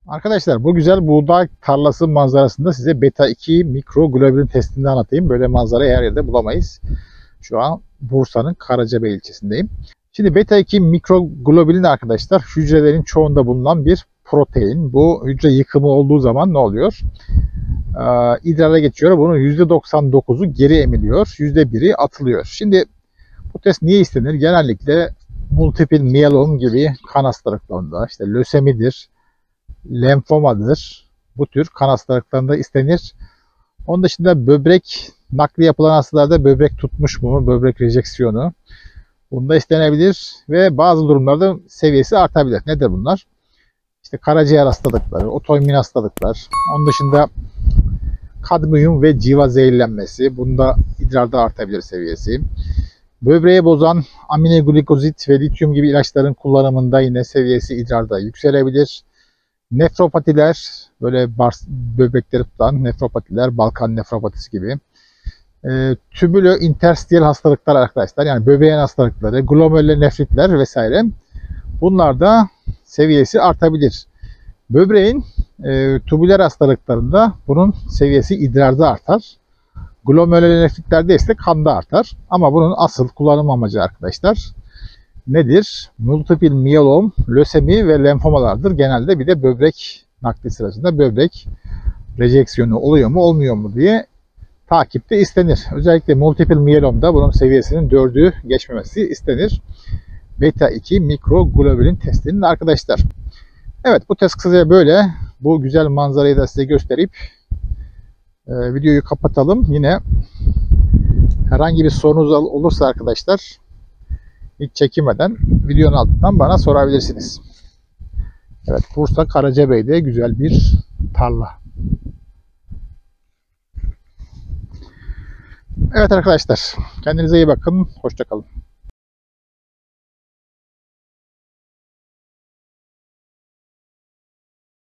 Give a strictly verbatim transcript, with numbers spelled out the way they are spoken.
Arkadaşlar bu güzel buğday tarlası manzarasında size beta iki mikroglobulin testini anlatayım. Böyle manzarayı her yerde bulamayız. Şu an Bursa'nın Karacabey ilçesindeyim. Şimdi beta iki mikroglobulin arkadaşlar hücrelerin çoğunda bulunan bir protein. Bu hücre yıkımı olduğu zaman ne oluyor? Ee, idrara geçiyor. Bunun yüzde doksan dokuzu geri emiliyor. yüzde biri atılıyor. Şimdi bu test niye istenir? Genellikle multiple myelom gibi kan hastalıklarında, işte lösemidir, lenfomadır. Bu tür kan hastalıklarında istenir. Onun dışında böbrek nakli yapılan hastalarda böbrek tutmuş mu, böbrek rejeksiyonu. Bunda istenebilir ve bazı durumlarda seviyesi artabilir. Nedir bunlar? İşte karaciğer hastalıkları, otoimmün hastalıklar. Onun dışında kadmiyum ve civa zehirlenmesi. Bunda idrarda artabilir seviyesi. Böbreği bozan aminoglikozit ve lityum gibi ilaçların kullanımında yine seviyesi idrarda yükselebilir. Nefropatiler, böyle bars, böbrekleri tutan nefropatiler, Balkan nefropatisi gibi. E, tübülö interstiyel hastalıklar arkadaşlar, yani böbreğin hastalıkları, glomerulonefritler vesaire. Bunlar da seviyesi artabilir. Böbreğin e, tübüler hastalıklarında bunun seviyesi idrarda artar. Glomerulonefritlerde ise kanda artar. Ama bunun asıl kullanım amacı arkadaşlar nedir? Multiple myelom, lösemi ve lenfomalardır. Genelde bir de böbrek nakli sırasında böbrek rejeksiyonu oluyor mu olmuyor mu diye takipte istenir. Özellikle multiple myelomda bunun seviyesinin dördü geçmemesi istenir. beta iki mikroglobulin testinin arkadaşlar. Evet, bu test kısaca böyle. Bu güzel manzarayı da size gösterip e, videoyu kapatalım. Yine herhangi bir sorunuz olursa arkadaşlar hiç çekinmeden videonun altından bana sorabilirsiniz. Evet, Bursa Karacabey'de güzel bir tarla. Evet arkadaşlar, kendinize iyi bakın. Hoşça kalın.